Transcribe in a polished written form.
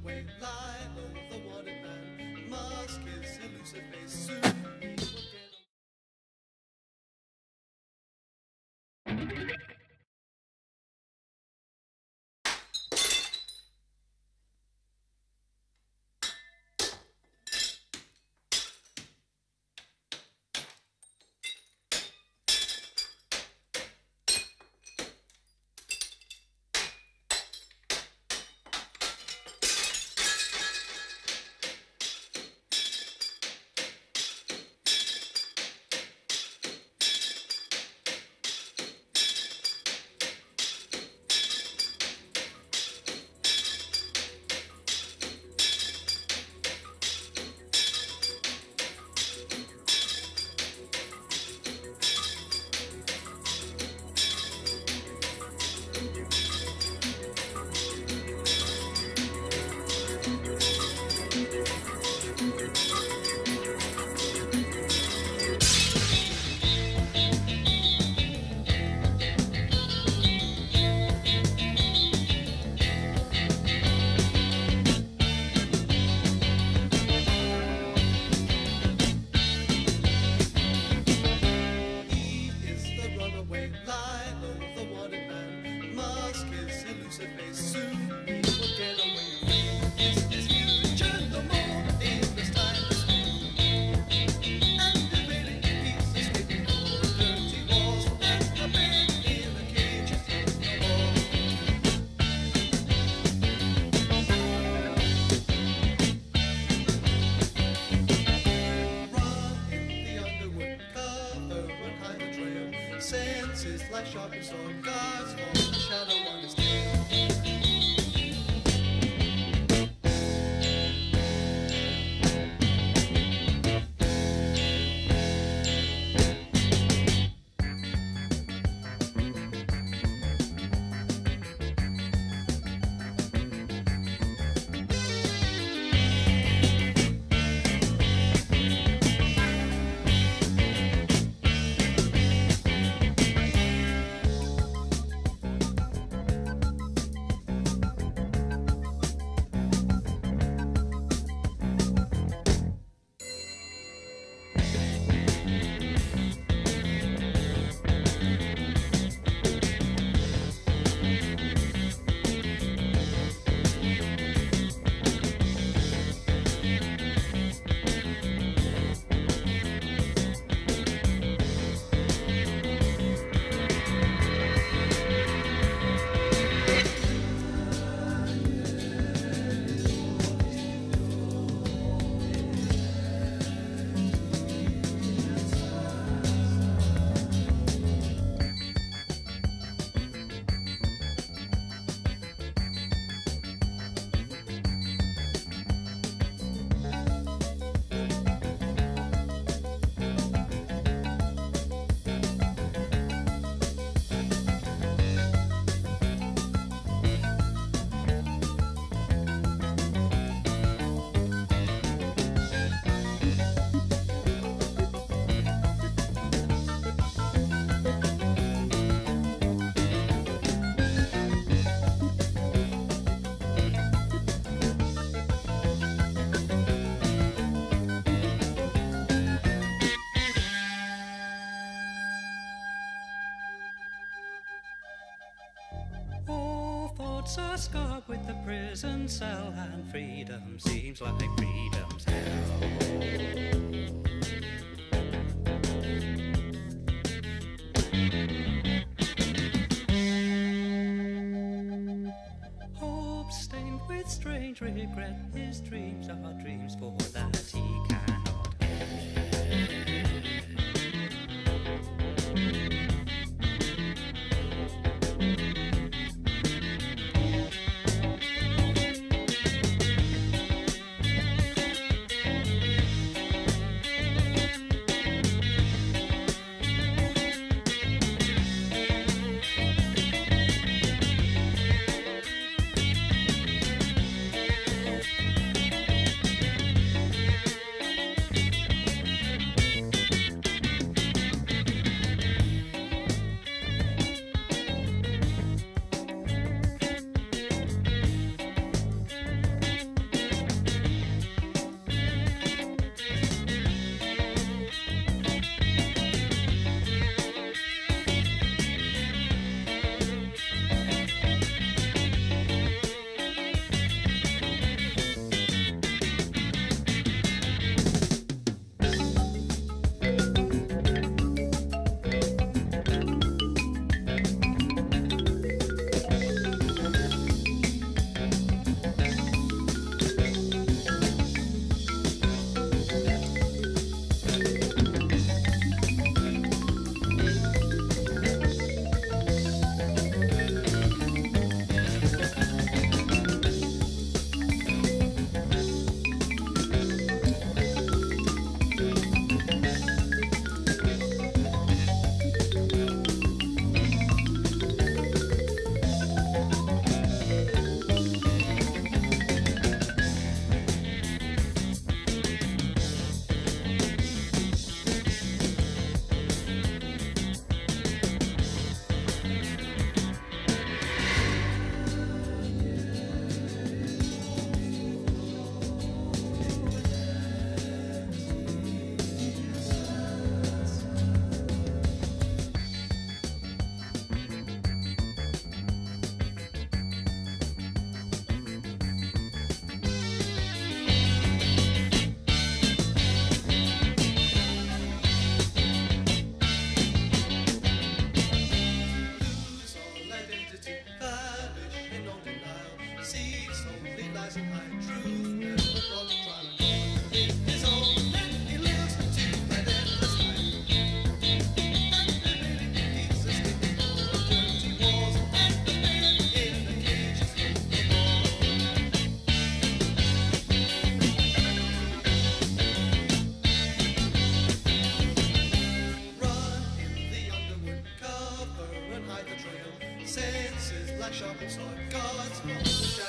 runaway lie. Oh, the wanted man must kiss elusive face. Soon he will get away. Senses like sharpened sword, guards for the shadow on his tail. Thoughts are scarred with the prison cell, and freedom seems like freedom's hell. Hope stained with strange regret, his dreams are dreams for that he cannot get. rise and hide. Truth never brought to trial and God. In his own net he looks to an endless life. And he's escaping all the dirty walls. And the man in the cage is no more. Run in the underwood, cover and hide the trail. Senses like sharpened sword, God's from the shadow.